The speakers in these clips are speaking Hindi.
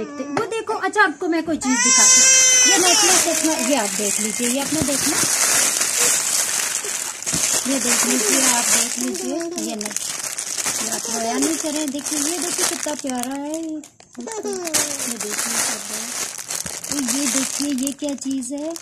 देखते वो देखो। अच्छा आपको मैं कोई चीज दिखाती हूँ, ये नेकलेस देखना, ये आप देख लीजिए, ये आपने देखना, ये देख लीजिए, आप देख लीजिए, ये नहीं, आप रोया नहीं करें। देखिए ये देखिए कितना प्यारा है ये देखिए सब। तो ये देखिए ये क्या चीज है,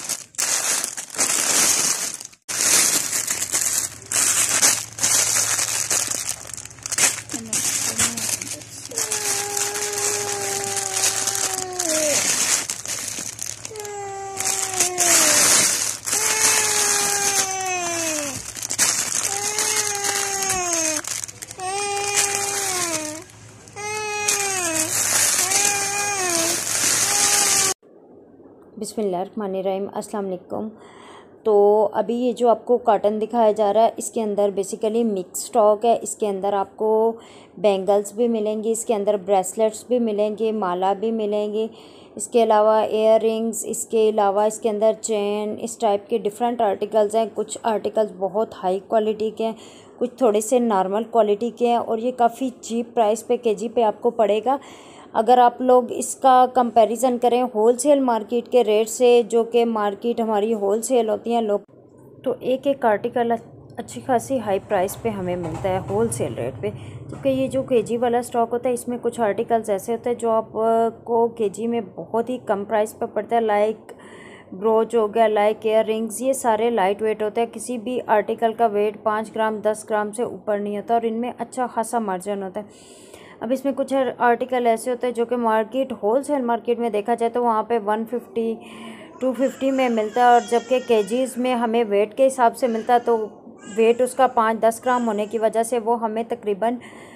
बिस्मिल्लाहिर्रहमानिर्रहीम, अस्सलाम वालेकुम। तो अभी ये जो आपको कॉटन दिखाया जा रहा है, इसके अंदर बेसिकली मिक्स स्टॉक है। इसके अंदर आपको बैंगल्स भी मिलेंगी, इसके अंदर ब्रेसलेट्स भी मिलेंगे, माला भी मिलेंगे, इसके अलावा इयर रिंग्स, इसके अलावा इसके अंदर चेन, इस टाइप के डिफरेंट आर्टिकल्स हैं। कुछ आर्टिकल्स बहुत हाई क्वालिटी के हैं, कुछ थोड़े से नॉर्मल क्वालिटी के हैं, और ये काफ़ी चीप प्राइस पे केजी पे आपको पड़ेगा। अगर आप लोग इसका कंपैरिजन करें होलसेल मार्केट के रेट से, जो कि मार्केट हमारी होलसेल होती हैं लोग, तो एक एक आर्टिकल अच्छी खासी हाई प्राइस पे हमें मिलता है होलसेल रेट पे। क्योंकि ये जो केजी वाला स्टॉक होता है, इसमें कुछ आर्टिकल्स ऐसे होते हैं जो आपको केजी में बहुत ही कम प्राइस पे पड़ता है। लाइक ब्रोच हो गया, लाइक इयर रिंग्स, ये सारे लाइट वेट होते हैं। किसी भी आर्टिकल का वेट 5 ग्राम 10 ग्राम से ऊपर नहीं होता, और इनमें अच्छा खासा मार्जिन होता है। अब इसमें कुछ आर्टिकल ऐसे होते हैं जो कि मार्केट होलसेल मार्केट में देखा जाए तो वहाँ पे 150 250 में मिलता है, और जबकि केजीज़ में हमें वेट के हिसाब से मिलता है, तो वेट उसका 5-10 ग्राम होने की वजह से वो हमें तकरीबन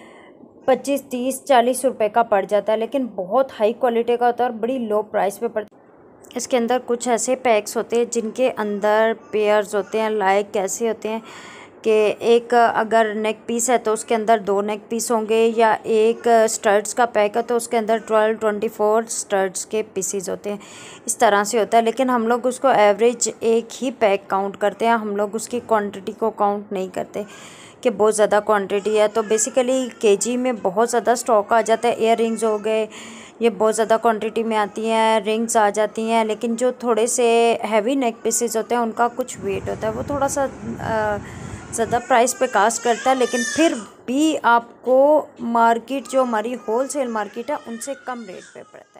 25-30-40 रुपए का पड़ जाता है। लेकिन बहुत हाई क्वालिटी का होता है और बड़ी लो प्राइस पे पड़ता है। इसके अंदर कुछ ऐसे पैक्स होते हैं जिनके अंदर पेयर्स होते हैं। लाइक कैसे होते हैं कि एक अगर नेक पीस है तो उसके अंदर 2 नेक पीस होंगे, या एक स्टड्स का पैक है तो उसके अंदर 12-24 स्टड्स के पीसीज होते हैं। इस तरह से होता है, लेकिन हम लोग उसको एवरेज एक ही पैक काउंट करते हैं। हम लोग उसकी क्वांटिटी को काउंट नहीं करते कि बहुत ज़्यादा क्वांटिटी है। तो बेसिकली केजी में बहुत ज़्यादा स्टॉक आ जाता है। इयर रिंग्स हो गए, ये बहुत ज़्यादा क्वांटिटी में आती हैं, रिंग्स आ जाती हैं, लेकिन जो थोड़े से हैवी नेक पीसेस होते हैं उनका कुछ वेट होता है, वो थोड़ा सा ज़्यादा प्राइस पे कास्ट करता है। लेकिन फिर भी आपको मार्केट जो हमारी होलसेल मार्केट है उनसे कम रेट पे पड़ता है।